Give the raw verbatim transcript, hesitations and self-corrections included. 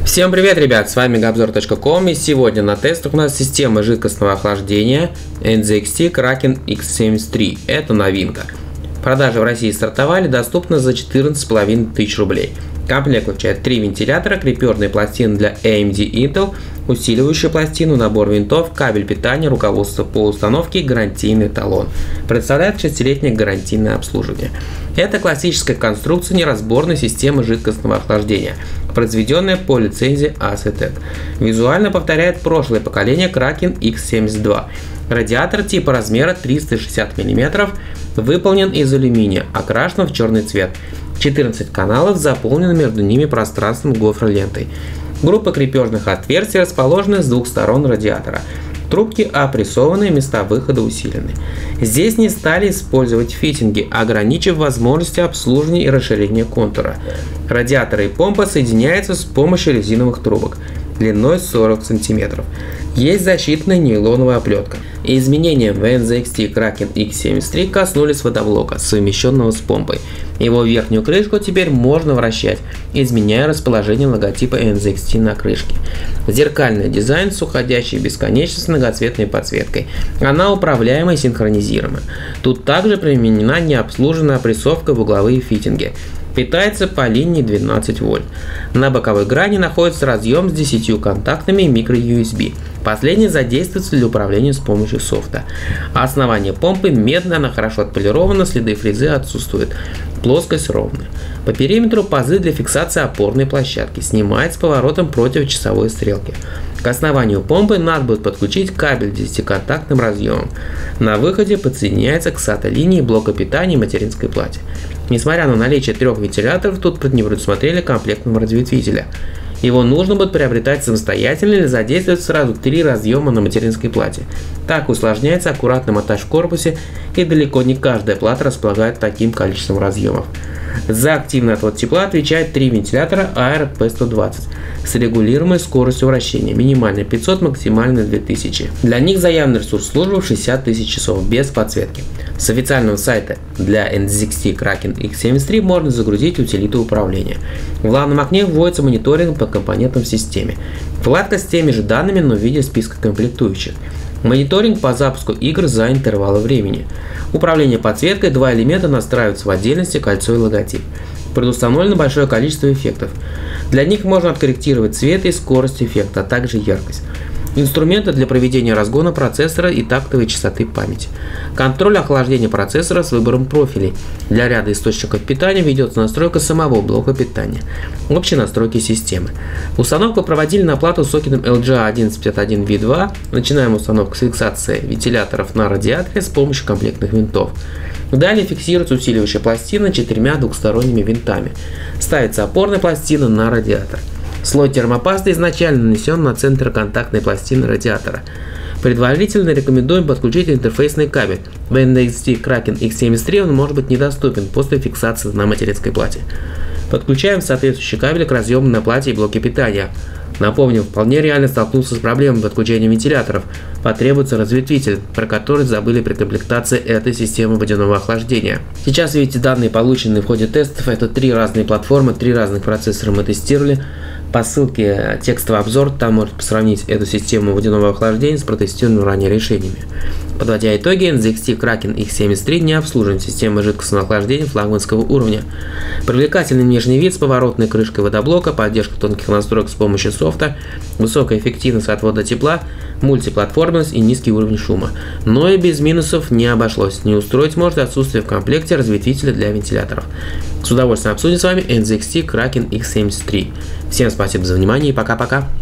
Всем привет, ребят, с вами габзор точка ком, и сегодня на тестах у нас система жидкостного охлаждения эн зет икс ти Kraken икс семьдесят три. Это новинка. Продажи в России стартовали, доступны за четырнадцать с половиной тысяч рублей. Комплект включает три вентилятора, крепежные пластины для эй эм ди Intel, усиливающую пластину, набор винтов, кабель питания, руководство по установке и гарантийный талон. Представляет шестилетнее гарантийное обслуживание. Это классическая конструкция неразборной системы жидкостного охлаждения, произведенная по лицензии Asetek. Визуально повторяет прошлое поколение Kraken икс семьдесят два. Радиатор типа размера триста шестьдесят миллиметров выполнен из алюминия, окрашен в черный цвет. четырнадцать каналов заполнены между ними пространством гофролентой. Группа крепежных отверстий расположены с двух сторон радиатора. Трубки опрессованные, места выхода усилены. Здесь не стали использовать фитинги, ограничив возможности обслуживания и расширения контура. Радиаторы и помпа соединяются с помощью резиновых трубок длиной сорок сантиметров. Есть защитная нейлоновая оплетка. Изменения в эн зет икс ти Kraken икс семьдесят три коснулись водоблока, совмещенного с помпой. Его верхнюю крышку теперь можно вращать, изменяя расположение логотипа эн зет икс ти на крышке. Зеркальный дизайн с уходящей бесконечно с многоцветной подсветкой. Она управляемая и синхронизируемая. Тут также применена необслуженная опрессовка в угловые фитинги. Питается по линии двенадцать вольт. На боковой грани находится разъем с десятью контактами микро-ю эс би. Последний задействуется для управления с помощью софта. Основание помпы медное, она хорошо отполирована, следы фрезы отсутствуют. Плоскость ровная. По периметру пазы для фиксации опорной площадки. Снимает с поворотом против часовой стрелки. К основанию помпы надо будет подключить кабель десятиконтактным разъемом. На выходе подсоединяется к сата линии блока питания и материнской плате. Несмотря на наличие трех вентиляторов, тут не предусмотрели комплектного разветвителя. Его нужно будет приобретать самостоятельно или задействовать сразу три разъема на материнской плате. Так усложняется аккуратный монтаж в корпусе, и далеко не каждая плата располагает таким количеством разъемов. За активный отвод тепла отвечает три вентилятора Aero пи сто двадцать с регулируемой скоростью вращения, минимально пятьсот, максимально две тысячи. Для них заявленный ресурс службы шестьдесят тысяч часов без подсветки. С официального сайта для эн зет икс ти Kraken икс семьдесят три можно загрузить утилиту управления. В главном окне вводится мониторинг по компонентам в системе. Вкладка с теми же данными, но в виде списка комплектующих. Мониторинг по запуску игр за интервалы времени. Управление подсветкой, два элемента настраиваются в отдельности, кольцо и логотип. Предустановлено большое количество эффектов. Для них можно откорректировать цвет и скорость эффекта, а также яркость. Инструменты для проведения разгона процессора и тактовой частоты памяти. Контроль охлаждения процессора с выбором профилей. Для ряда источников питания ведется настройка самого блока питания. Общие настройки системы. Установку проводили на плату с сокетом эл джи эй одиннадцать пятьдесят один ви два. Начинаем установку с фиксации вентиляторов на радиаторе с помощью комплектных винтов. Далее фиксируется усиливающая пластина четырьмя двухсторонними винтами. Ставится опорная пластина на радиатор. Слой термопасты изначально нанесен на центр контактной пластины радиатора. Предварительно рекомендуем подключить интерфейсный кабель. В эн зет икс ти Kraken икс семьдесят три он может быть недоступен после фиксации на материнской плате. Подключаем соответствующий кабель к разъему на плате и блоке питания. Напомним, вполне реально столкнуться с проблемой подключения вентиляторов. Потребуется разветвитель, про который забыли при комплектации этой системы водяного охлаждения. Сейчас видите данные, полученные в ходе тестов. Это три разные платформы, три разных процессора мы тестировали. По ссылке текстовый обзор, там можете сравнить эту систему водяного охлаждения с протестированными ранее решениями. Подводя итоги, эн зет икс ти Kraken икс семьдесят три не обслуживает система жидкостного охлаждения флагманского уровня. Привлекательный внешний вид с поворотной крышкой водоблока, поддержка тонких настроек с помощью софта, высокая эффективность отвода тепла, мультиплатформенность и низкий уровень шума. Но и без минусов не обошлось. Не устроить может отсутствие в комплекте разветвителя для вентиляторов. С удовольствием обсудим с вами эн зет икс ти Kraken икс семьдесят три. Всем спасибо за внимание и пока-пока.